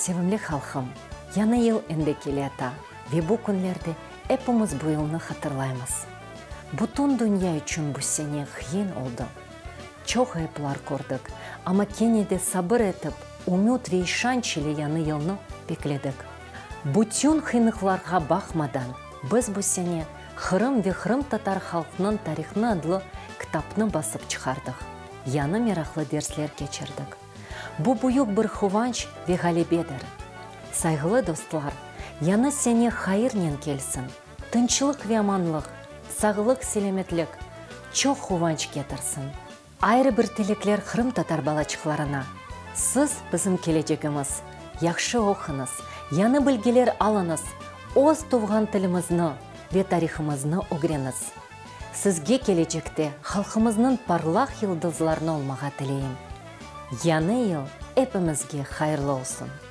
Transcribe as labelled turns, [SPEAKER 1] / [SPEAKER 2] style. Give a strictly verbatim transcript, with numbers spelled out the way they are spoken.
[SPEAKER 1] Севімлі халқым, яны ел энде келета, ве бу күнлерде эпіміз бұйылны хатырлаймыз. Бутун дүния үшін бүссене хин олды. Чоқ эплар көрдік, ама кенеде сабыр етіп, умют вейшанчилі яны елны бекледік. Бутюн хинықларға бақмадан, біз бүссене Хырым ве Хырым татар халқының тарихны адлы кітапны басып чықардық. Яны мерақлы дерслер кечірдік. Бу бұйық бір хованч ве галебедір. Сайғылы достлар, яны сене хайырнен келсін. Тынчылық ве аманлық, сағылық селеметлік, чоқ хованч кетірсін. Айры бір телеклер Хырым татар балачықларына. Сіз бізім келечегіміз, яқшы оқыныз, яны білгелер алыныз, оз туған тілімізні ве тарихымызны огреніз. Сізге келечекте халқымызның парлақ йылдызларны олмаға тілейім. Яны ел әпімізге хайырлы олсын.